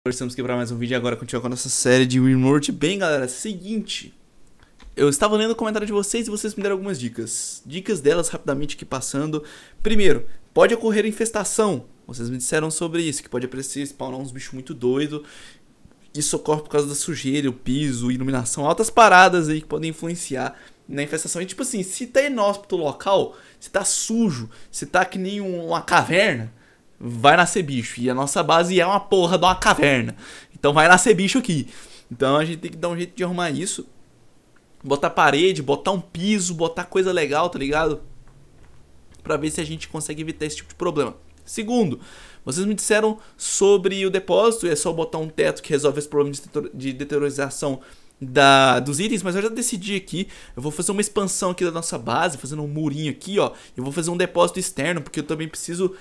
Estamos aqui para mais um vídeo e agora continuar com a nossa série de Rimworld. Bem, galera, seguinte, eu estava lendo o comentário de vocês e vocês me deram algumas dicas. Dicas delas rapidamente aqui passando. Primeiro, pode ocorrer infestação. Vocês me disseram sobre isso, que pode aparecer, spawnar uns bichos muito doidos. Isso ocorre por causa da sujeira, o piso, iluminação, altas paradas aí que podem influenciar na infestação. E tipo assim, se tá inóspito o local, se tá sujo, se tá que nem uma caverna, vai nascer bicho. E a nossa base é uma porra de uma caverna. Então vai nascer bicho aqui. Então a gente tem que dar um jeito de arrumar isso. Botar parede, botar um piso, botar coisa legal, tá ligado? Pra ver se a gente consegue evitar esse tipo de problema. Segundo, vocês me disseram sobre o depósito. É só botar um teto que resolve esse problema de deteriorização dos itens, mas eu já decidi aqui. Eu vou fazer uma expansão aqui da nossa base, fazendo um murinho aqui, ó. Eu vou fazer um depósito externo, porque eu também preciso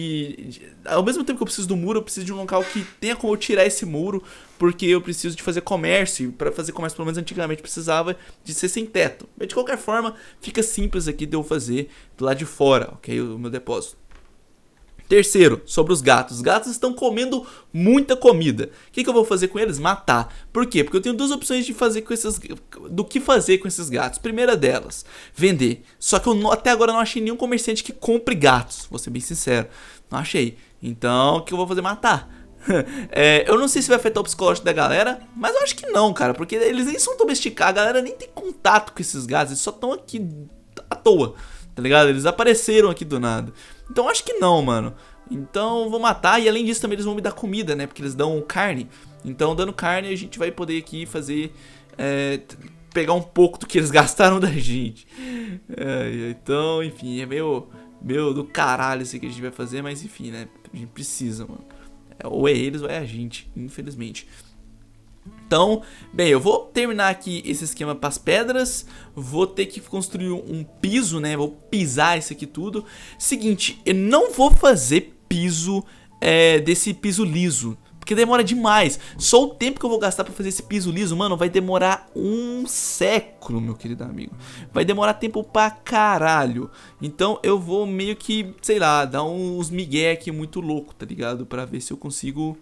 ao mesmo tempo que eu preciso do muro, eu preciso de um local que tenha como eu tirar esse muro, porque eu preciso de fazer comércio. Para fazer comércio, pelo menos antigamente, precisava de ser sem teto. Mas de qualquer forma, fica simples aqui de eu fazer do lado de fora, ok? O meu depósito. Terceiro, sobre os gatos. Os gatos estão comendo muita comida. O que eu vou fazer com eles? Matar. Por quê? Porque eu tenho duas opções do que fazer com esses gatos. Primeira delas, vender. Só que eu até agora não achei nenhum comerciante que compre gatos. Vou ser bem sincero. Não achei. Então, o que eu vou fazer? Matar. Eu não sei se vai afetar o psicológico da galera, mas eu acho que não, cara. Porque eles nem são domesticados. A galera nem tem contato com esses gatos. Eles só estão aqui à toa. Tá ligado? Eles apareceram aqui do nada. Então acho que não, mano. Então eu vou matar. E além disso também eles vão me dar comida, né? Porque eles dão carne. Então dando carne a gente vai poder aqui fazer... pegar um pouco do que eles gastaram da gente. Então, enfim, é meio do caralho isso que a gente vai fazer. Mas enfim, né? A gente precisa, mano. Ou é eles ou é a gente, infelizmente. Então, bem, eu vou terminar aqui esse esquema para as pedras. Vou ter que construir um piso, né? Vou pisar isso aqui tudo. Seguinte, eu não vou fazer piso desse piso liso, porque demora demais. Só o tempo que eu vou gastar para fazer esse piso liso, mano, vai demorar um século, meu querido amigo. Vai demorar tempo pra caralho. Então eu vou meio que, sei lá, dar uns migué aqui muito louco, tá ligado? Pra ver se eu consigo...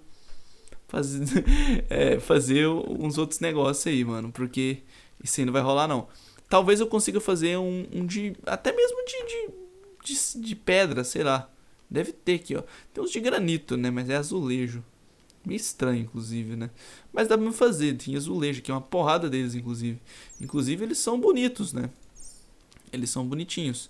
fazer uns outros negócios aí, mano. Porque isso aí não vai rolar, não. Talvez eu consiga fazer um de... Até mesmo de pedra, sei lá. Deve ter aqui, ó. Tem uns de granito, né? Mas é azulejo. Meio estranho, inclusive, né? Mas dá pra fazer. Tem azulejo aqui. Uma porrada deles, inclusive. Inclusive, eles são bonitos, né? Eles são bonitinhos.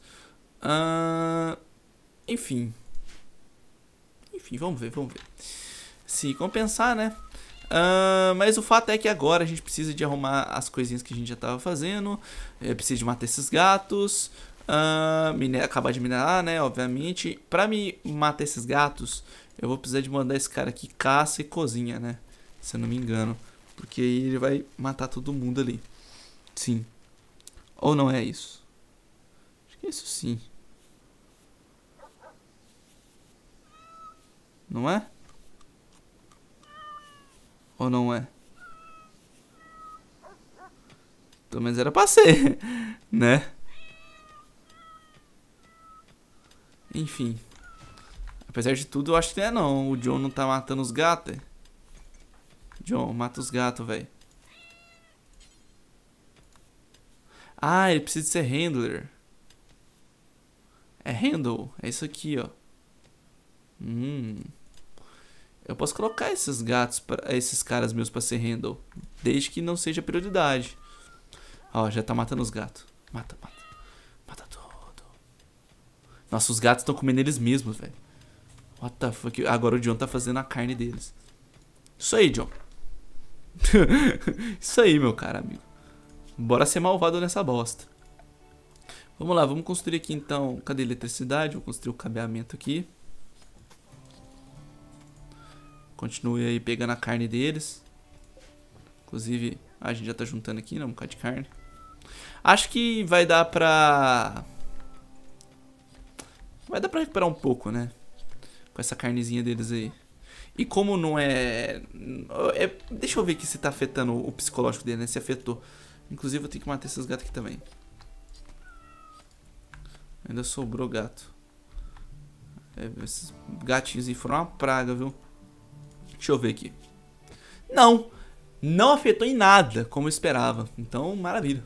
Enfim, vamos ver. Se compensar, né? Mas o fato é que agora a gente precisa de arrumar as coisinhas que a gente já tava fazendo. Precisa de matar esses gatos. Acabar de minerar, né? Obviamente. Pra me matar esses gatos, eu vou precisar de mandar esse cara aqui caça e cozinha, né? Se eu não me engano. Porque aí ele vai matar todo mundo ali. Sim. Ou não é isso? Acho que é isso sim. Não é? Ou não é? Pelo menos era pra ser, né? Enfim. Apesar de tudo, eu acho que não é não. O John não tá matando os gatos. John, mata os gatos, velho. Ah, ele precisa ser handler. É handle. É isso aqui, ó. Eu posso colocar esses gatos, esses caras meus pra ser handle, desde que não seja prioridade. Ó, já tá matando os gatos. Mata tudo. Nossa, os gatos estão comendo eles mesmos, velho. What the fuck? Agora o John tá fazendo a carne deles. Isso aí, John. Isso aí, meu cara amigo. Bora ser malvado nessa bosta. Vamos lá, vamos construir aqui então. Cadê a eletricidade? Vou construir o cabeamento aqui. Continue aí pegando a carne deles. Inclusive, a gente já tá juntando aqui, né? Um bocado de carne. Acho que vai dar pra... recuperar um pouco, né? Com essa carnezinha deles aí. E como não deixa eu ver aqui se tá afetando o psicológico dele, né? Se afetou. Inclusive, eu tenho que matar esses gatos aqui também. Ainda sobrou gato. Esses gatinhos aí foram uma praga, viu? Deixa eu ver aqui. Não, não afetou em nada, como eu esperava. Então, maravilha.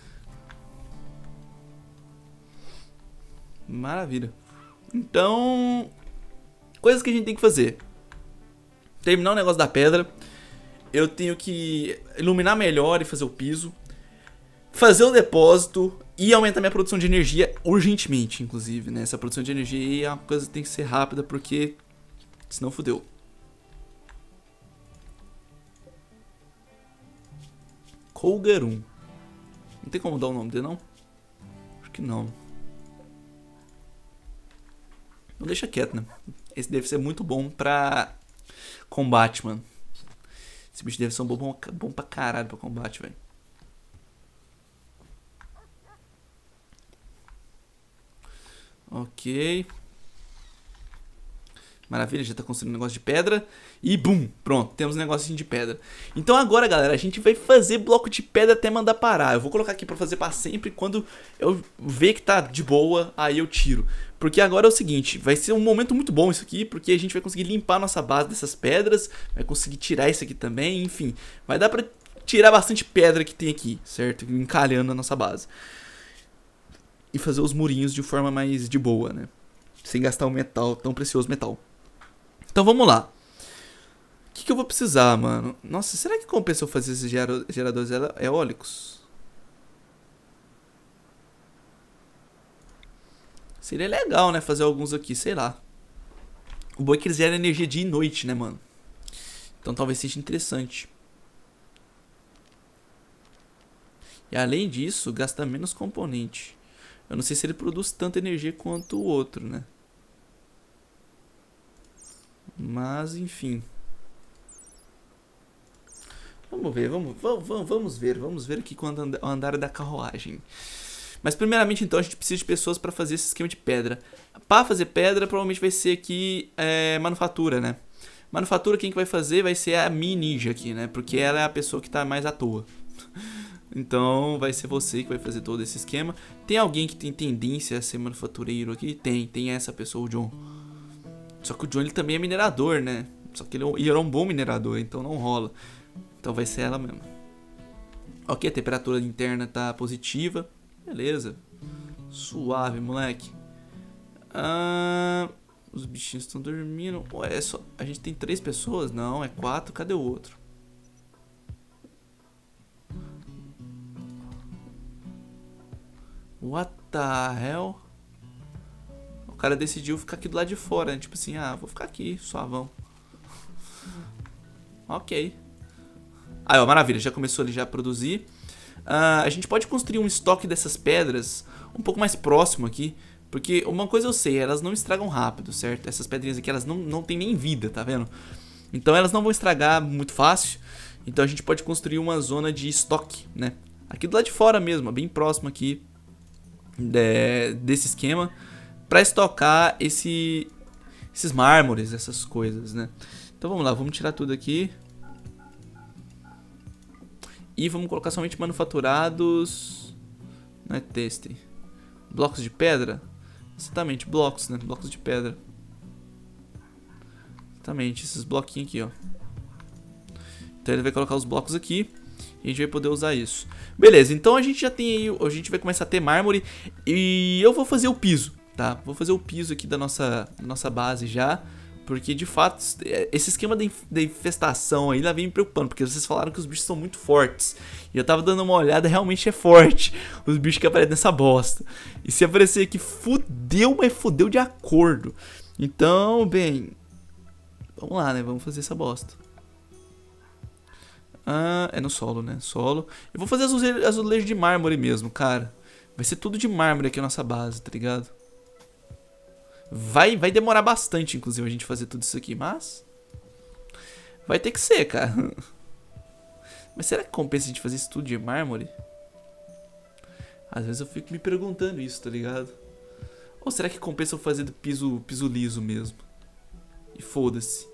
Maravilha. Então, coisas que a gente tem que fazer. Terminar o negócio da pedra. Eu tenho que iluminar melhor e fazer o piso. Fazer o depósito e aumentar minha produção de energia urgentemente, inclusive, né? Essa produção de energia aí é uma coisa que tem que ser rápida, porque senão fodeu. Colgarum. Não tem como dar o nome dele, não? Acho que não. Não, deixa quieto, né? Esse deve ser muito bom pra combate, mano. Esse bicho deve ser um bom pra caralho pra combate, velho. Ok. Maravilha, já tá construindo um negócio de pedra. E bum, pronto, temos um negocinho de pedra. Então agora, galera, a gente vai fazer bloco de pedra até mandar parar. Eu vou colocar aqui pra fazer pra sempre. Quando eu ver que tá de boa, aí eu tiro. Porque agora é o seguinte, vai ser um momento muito bom isso aqui, porque a gente vai conseguir limpar a nossa base dessas pedras. Vai conseguir tirar isso aqui também, enfim. Vai dar pra tirar bastante pedra que tem aqui, certo? Encalhando a nossa base. E fazer os murinhos de forma mais de boa, né? Sem gastar o metal, tão precioso metal. Então vamos lá. O que eu vou precisar, mano? Nossa, será que compensa eu fazer esses geradores eólicos? Seria legal, né? Fazer alguns aqui, sei lá. O bom é que eles geram energia dia e noite, né, mano? Então talvez seja interessante. E além disso, gasta menos componente. Eu não sei se ele produz tanta energia quanto o outro, né? Mas, enfim. Vamos ver, vamos ver aqui com o andar da carruagem. Mas primeiramente, então, a gente precisa de pessoas para fazer esse esquema de pedra. Para fazer pedra, provavelmente vai ser aqui manufatura, né? Manufatura, quem que vai fazer vai ser a Mi Ninja aqui, né? Porque ela é a pessoa que tá mais à toa. Então vai ser você que vai fazer todo esse esquema. Tem alguém que tem tendência a ser manufatureiro aqui? Tem essa pessoa, o John. Só que o John ele também é minerador, né? Só que ele era um bom minerador, então não rola. Então vai ser ela mesmo. Ok, a temperatura interna tá positiva. Beleza. Suave, moleque. Os bichinhos estão dormindo. Ué, a gente tem 3 pessoas? Não, é 4. Cadê o outro? What the hell? O cara decidiu ficar aqui do lado de fora, né? Tipo assim, vou ficar aqui, suavão. Ok. Aí, ó, maravilha, já começou ali já a produzir. A gente pode construir um estoque dessas pedras um pouco mais próximo aqui. Porque uma coisa eu sei, elas não estragam rápido, certo? Essas pedrinhas aqui, elas não tem nem vida, tá vendo? Então elas não vão estragar muito fácil. Então a gente pode construir uma zona de estoque, né? Aqui do lado de fora mesmo, bem próximo aqui desse esquema. Pra estocar esses mármores, essas coisas, né? Então vamos lá, vamos tirar tudo aqui. E vamos colocar somente manufaturados. Não é teste. Blocos de pedra? Exatamente, blocos, né? Blocos de pedra. Exatamente, esses bloquinhos aqui, ó. Então ele vai colocar os blocos aqui. E a gente vai poder usar isso. Beleza, então a gente já tem aí. A gente vai começar a ter mármore. E eu vou fazer o piso, tá? Vou fazer o piso aqui da nossa base já. Porque de fato, esse esquema da infestação aí lá vem me preocupando. Porque vocês falaram que os bichos são muito fortes. E eu tava dando uma olhada, realmente é forte os bichos que aparecem nessa bosta. E se aparecer aqui, fudeu, mas fudeu de acordo. Então, bem, vamos lá, né? Vamos fazer essa bosta. É no solo, né? Solo. Eu vou fazer azulejo de mármore mesmo, cara. Vai ser tudo de mármore aqui a nossa base, tá ligado? Vai demorar bastante, inclusive, a gente fazer tudo isso aqui, mas vai ter que ser, cara. Mas será que compensa a gente fazer isso tudo de mármore? Às vezes eu fico me perguntando isso, tá ligado? Ou será que compensa eu fazer do piso liso mesmo? E foda-se.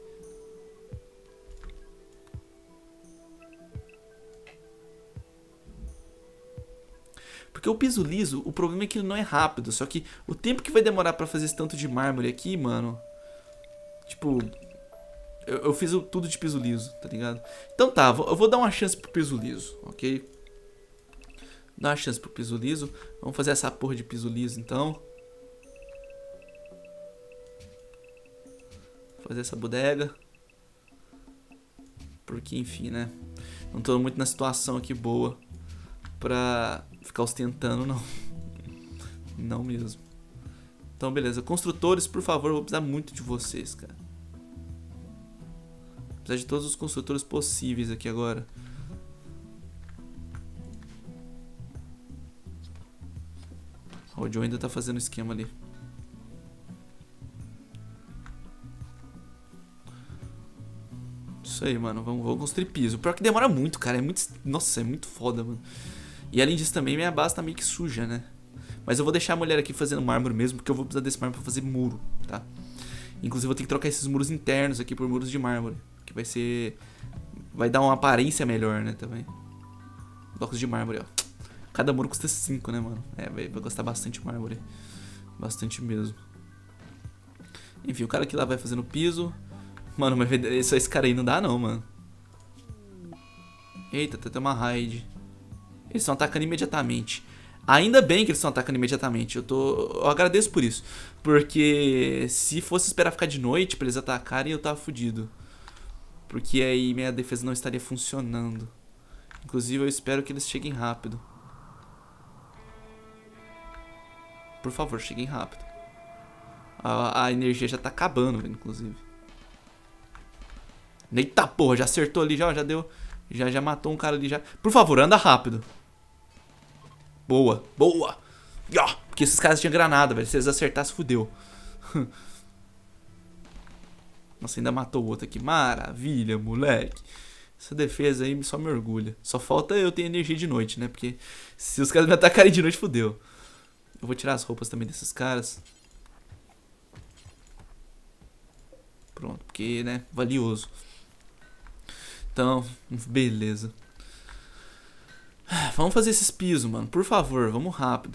Porque o piso liso, o problema é que ele não é rápido. Só que o tempo que vai demorar pra fazer esse tanto de mármore aqui, mano... Tipo... Eu fiz tudo de piso liso, tá ligado? Então tá, eu vou dar uma chance pro piso liso, ok? Dar uma chance pro piso liso. Vamos fazer essa porra de piso liso, então. Fazer essa bodega. Porque, enfim, né? Não tô muito na situação aqui boa pra ficar ostentando, não. Não mesmo. Então, beleza. Construtores, por favor, eu vou precisar muito de vocês, cara. Vou precisar de todos os construtores possíveis aqui agora. O Joe ainda tá fazendo esquema ali. Isso aí, mano. Vamos construir piso. Pior que demora muito, cara. É muito... Nossa, é muito foda, mano. E além disso também, minha base tá meio que suja, né? Mas eu vou deixar a mulher aqui fazendo mármore mesmo, porque eu vou precisar desse mármore pra fazer muro, tá? Inclusive eu vou ter que trocar esses muros internos aqui por muros de mármore. Que vai ser... Vai dar uma aparência melhor, né, também. Blocos de mármore, ó. Cada muro custa 5, né, mano? É, vai custar bastante mármore. Bastante mesmo. Enfim, o cara que lá vai fazendo piso. Mano, mas só esse cara aí não dá não, mano. Eita, tem uma raid. Eles estão atacando imediatamente. Ainda bem que eles estão atacando imediatamente. Eu agradeço por isso. Porque se fosse esperar ficar de noite pra eles atacarem, eu tava fudido. Porque aí minha defesa não estaria funcionando. Inclusive eu espero que eles cheguem rápido. Por favor, cheguem rápido. A energia já tá acabando, inclusive. Eita porra, já acertou ali, já deu. Já matou um cara ali já. Por favor, anda rápido. Boa, boa. Porque esses caras tinham granada, velho. Se eles acertassem, fudeu. Nossa, ainda matou o outro aqui. Maravilha, moleque. Essa defesa aí só me orgulha. Só falta eu ter energia de noite, né? Porque se os caras me atacarem de noite, fudeu. Eu vou tirar as roupas também desses caras. Pronto, porque, né? Valioso. Então, beleza. Vamos fazer esses pisos, mano. Por favor, vamos rápido.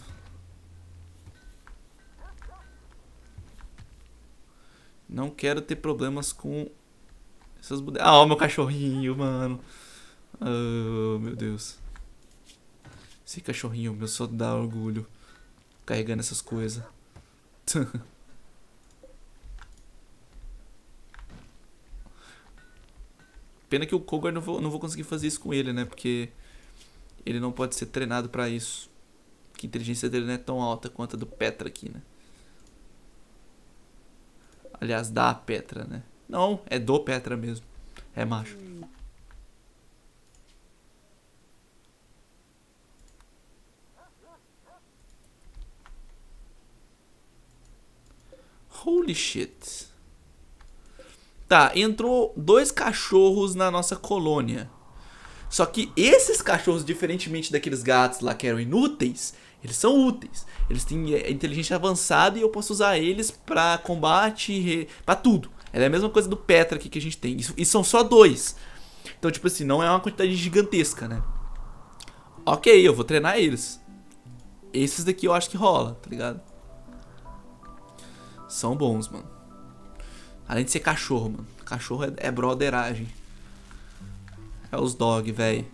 Não quero ter problemas com essas bodegas. Ah, ó, meu cachorrinho, mano. Oh, meu Deus. Esse cachorrinho meu só dá orgulho. Carregando essas coisas. Pena que o Kogar não vou conseguir fazer isso com ele, né? Porque ele não pode ser treinado pra isso. Porque a inteligência dele não é tão alta quanto a do Petra aqui, né? Aliás, da Petra, né? Não, é do Petra mesmo. É macho. Holy shit. Tá, entrou 2 cachorros na nossa colônia. Só que esses cachorros, diferentemente daqueles gatos lá que eram inúteis, eles são úteis. Eles têm inteligência avançada e eu posso usar eles pra combate, pra tudo. É a mesma coisa do Petra aqui que a gente tem. E são só 2. Então, tipo assim, não é uma quantidade gigantesca, né? Ok, eu vou treinar eles. Esses daqui eu acho que rola, tá ligado? São bons, mano. Além de ser cachorro, mano. Cachorro é broderagem. É os dog, velho.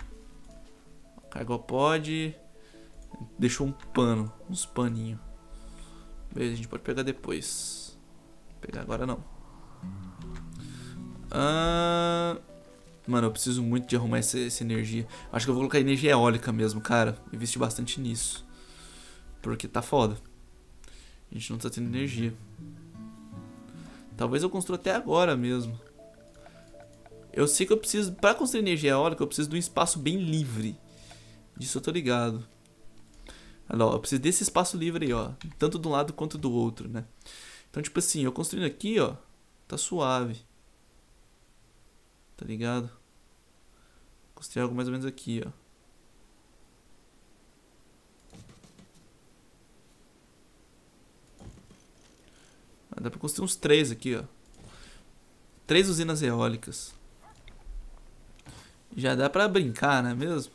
Cargopod. Deixou um pano. Uns paninhos. Beleza, a gente pode pegar depois. Vou pegar agora não. Mano, eu preciso muito de arrumar essa energia. Acho que eu vou colocar energia eólica mesmo, cara. Investir bastante nisso. Porque tá foda. A gente não tá tendo energia. Talvez eu construa até agora mesmo. Eu sei que eu preciso... Pra construir energia eólica, eu preciso de um espaço bem livre. Disso eu tô ligado. Olha lá, eu preciso desse espaço livre aí, ó. Tanto de um lado quanto do outro, né? Então, tipo assim, eu construindo aqui, ó. Tá suave. Tá ligado? Construir algo mais ou menos aqui, ó. Dá pra construir uns 3 aqui, ó. 3 usinas eólicas. Já dá pra brincar, não é mesmo?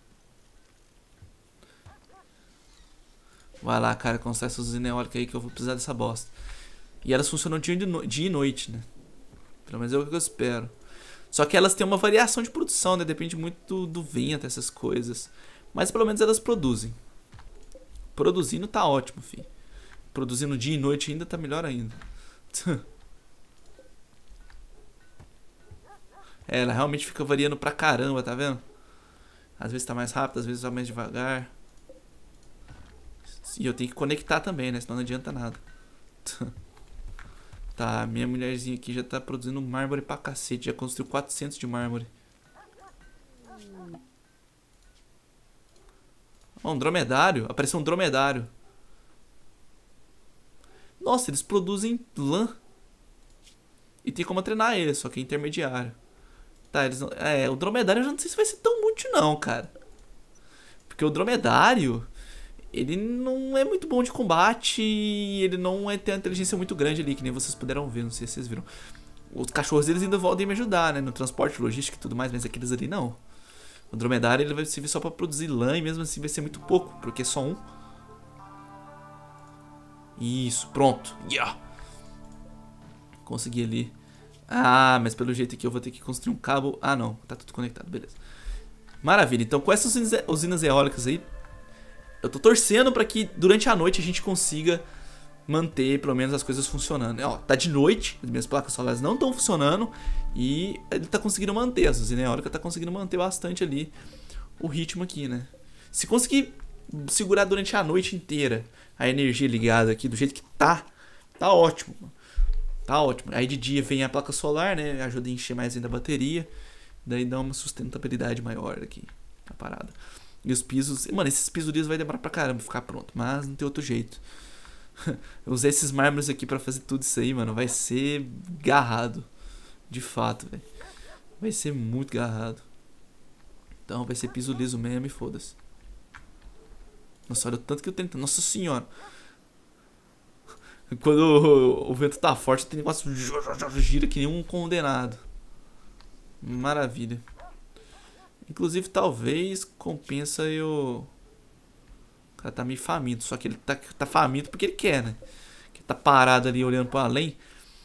Vai lá, cara, constrói essas usinas eólicas aí que eu vou precisar dessa bosta. E elas funcionam dia e noite, né? Pelo menos é o que eu espero. Só que elas têm uma variação de produção, né? Depende muito do vento, essas coisas. Mas pelo menos elas produzem. Produzindo tá ótimo, filho. Produzindo dia e noite ainda tá melhor ainda. É, ela realmente fica variando pra caramba, tá vendo? Às vezes tá mais rápido, às vezes tá mais devagar. E eu tenho que conectar também, né? Senão não adianta nada. Tá, minha mulherzinha aqui já tá produzindo mármore pra cacete. Já construiu 400 de mármore. Ó, um dromedário. Apareceu um dromedário. Nossa, eles produzem lã. E tem como treinar eles, só que é intermediário. Tá, eles não... É, o dromedário eu já não sei se vai ser tão útil não, cara. Porque o dromedário... Ele não é muito bom de combate e ele não tem uma inteligência muito grande ali, que nem vocês puderam ver, não sei se vocês viram. Os cachorros eles ainda voltam me ajudar, né, no transporte, logística e tudo mais, mas aqueles ali não. O dromedário ele vai servir só pra produzir lã e mesmo assim vai ser muito pouco, porque é só um. Isso, pronto. Yeah. Consegui ali. Ah, mas pelo jeito aqui eu vou ter que construir um cabo. Ah não, tá tudo conectado, beleza. Maravilha, então com essas usinas eólicas aí, eu tô torcendo pra que durante a noite a gente consiga manter pelo menos as coisas funcionando. Ó, tá de noite, as minhas placas solares não estão funcionando e ele tá conseguindo manter, a usina eólica tá conseguindo manter bastante ali o ritmo aqui, né? Se conseguir segurar durante a noite inteira a energia ligada aqui do jeito que tá ótimo. Tá ótimo. Aí de dia vem a placa solar, né? Ajuda a encher mais ainda a bateria. Daí dá uma sustentabilidade maior aqui na parada. E os pisos... Mano, esses pisos lisos vai demorar pra caramba ficar pronto. Mas não tem outro jeito. Eu usei esses mármores aqui pra fazer tudo isso aí, mano. Vai ser garrado. De fato, velho. Vai ser muito garrado. Então vai ser piso liso mesmo e foda-se. Nossa, olha o tanto que eu tenho. Nossa senhora. Quando o vento tá forte, tem negócio gira que nem um condenado. Maravilha. Inclusive, talvez compensa eu... O cara tá meio faminto. Só que ele tá faminto porque ele quer, né? Que tá parado ali olhando pro além.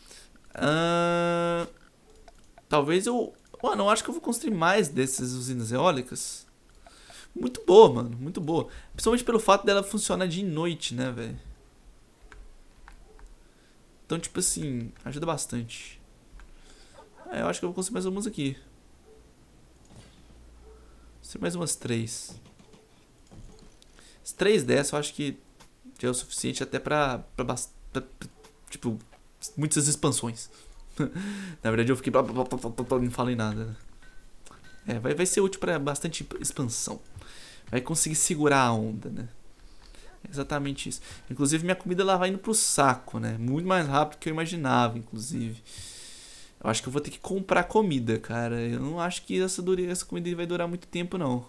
Talvez eu... Mano, eu acho que eu vou construir mais dessas usinas eólicas. Muito boa, mano. Muito boa. Principalmente pelo fato dela funcionar de noite, né, velho? Então, tipo assim, ajuda bastante. Eu acho que eu vou construir mais umas aqui. Construir mais umas 3. As 3 dessas eu acho que já é o suficiente até pra tipo, muitas expansões. Na verdade eu fiquei... Não falei nada. Vai ser útil pra bastante expansão. Vai conseguir segurar a onda, né? Exatamente isso. Inclusive minha comida ela vai indo pro saco, né? Muito mais rápido do que eu imaginava, inclusive. Eu acho que eu vou ter que comprar comida, cara. Eu não acho que essa comida vai durar muito tempo, não.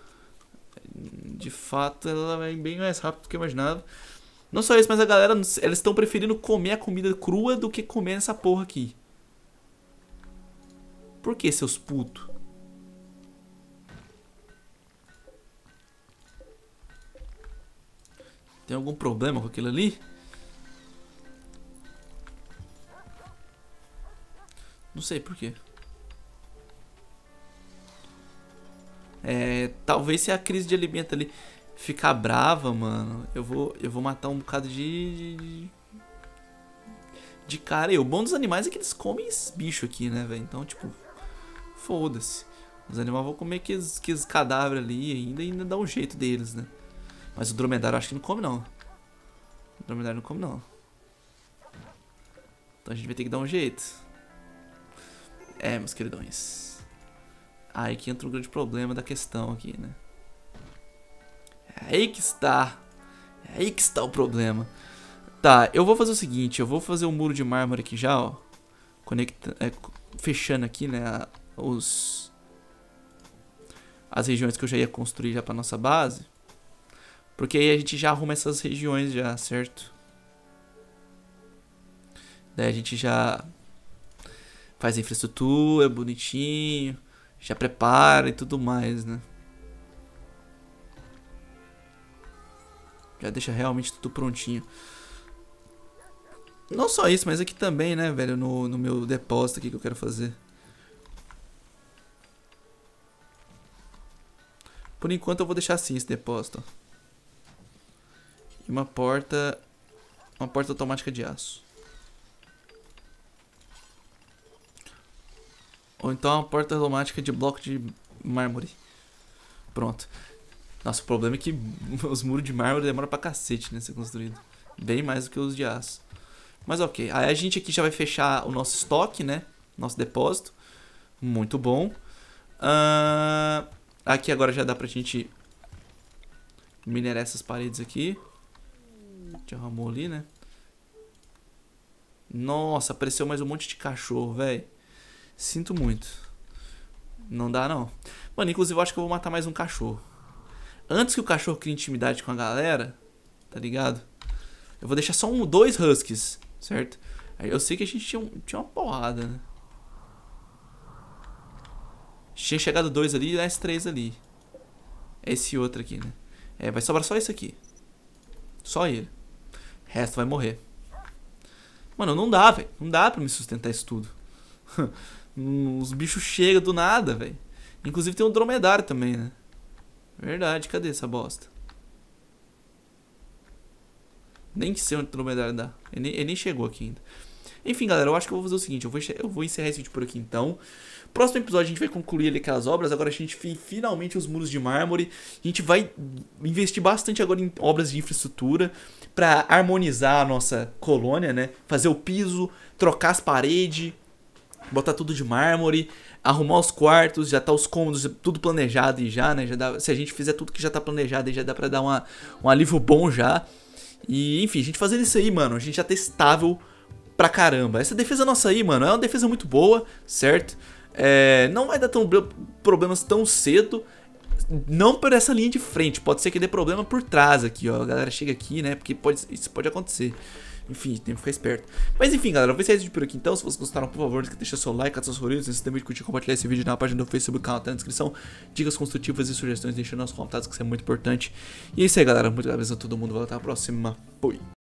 De fato, ela vai bem mais rápido do que eu imaginava. Não só isso, mas a galera, eles estão preferindo comer a comida crua do que comer essa porra aqui. Por que, seus putos? Tem algum problema com aquilo ali? Não sei por quê. Talvez se a crise de alimento ali ficar brava, mano, eu vou matar um bocado de cara. E o bom dos animais é que eles comem esse bicho aqui, né, velho? Então, tipo, foda-se. Os animais vão comer aqueles cadáveres ali e ainda dá um jeito deles, né? Mas o dromedário eu acho que não come, não. O dromedário não come, não. Então a gente vai ter que dar um jeito. Meus queridões. Aí que entra o grande problema da questão aqui, né? É aí que está. É aí que está o problema. Tá, eu vou fazer o seguinte. Eu vou fazer um muro de mármore aqui já, ó. Fechando aqui, né? As regiões que eu já ia construir já pra nossa base. Porque aí a gente já arruma essas regiões já, certo? Daí a gente já faz a infraestrutura bonitinho, já prepara e tudo mais, né? Já deixa realmente tudo prontinho. Não só isso, mas aqui também, né, velho, no meu depósito aqui que eu quero fazer. Por enquanto eu vou deixar assim esse depósito. E uma porta automática de aço. Ou então uma porta automática de bloco de mármore. Pronto. Nossa, o problema é que os muros de mármore demoram pra cacete, né, ser construído. Bem mais do que os de aço. Mas ok. Aí a gente aqui já vai fechar o nosso estoque, né? Nosso depósito. Muito bom. Aqui agora já dá pra gente minerar essas paredes aqui. Derramou ali, né? Nossa, apareceu mais um monte de cachorro, velho. Sinto muito. Não dá, não. Mano, inclusive eu acho que eu vou matar mais um cachorro. Antes que o cachorro crie intimidade com a galera, tá ligado? Eu vou deixar só dois huskies, certo? Aí eu sei que a gente tinha uma porrada, né? Tinha chegado dois ali e mais três ali. Esse outro aqui, né? É, vai sobrar só esse aqui. Só ele. O resto vai morrer. Mano, não dá, velho. Não dá pra me sustentar isso tudo. Os bichos chegam do nada, velho. Inclusive tem um dromedário também, né? Verdade, cadê essa bosta? Nem que ser um dromedário dá. Ele nem chegou aqui ainda. Enfim, galera, eu acho que eu vou fazer o seguinte. Eu vou encerrar esse vídeo por aqui, então. Próximo episódio a gente vai concluir ali aquelas obras. Agora a gente finalmente os muros de mármore. A gente vai investir bastante agora em obras de infraestrutura pra harmonizar a nossa colônia, né? Fazer o piso, trocar as paredes, botar tudo de mármore, arrumar os quartos, já tá os cômodos tudo planejado e já, né? Já dá, se a gente fizer tudo que já tá planejado, já dá pra dar um alívio bom já. E enfim, a gente fazendo isso aí, mano, a gente já tá estável pra caramba. Essa defesa nossa aí, mano, é uma defesa muito boa, certo? Não vai dar problemas tão cedo. Não por essa linha de frente. Pode ser que dê problema por trás aqui, ó. A galera chega aqui, né? Porque isso pode acontecer. Enfim, tem que ficar esperto. Mas enfim, galera, eu vou encerrar esse vídeo por aqui então. Se vocês gostaram, por favor, deixa seu like, ativa seus favoritos. Não se esqueça de curtir e compartilhar esse vídeo na página do Facebook, canal, tá na descrição. Dicas construtivas e sugestões, deixa nos comentários, que isso é muito importante. E é isso aí, galera. Muito obrigado a todo mundo. Até a próxima. Fui.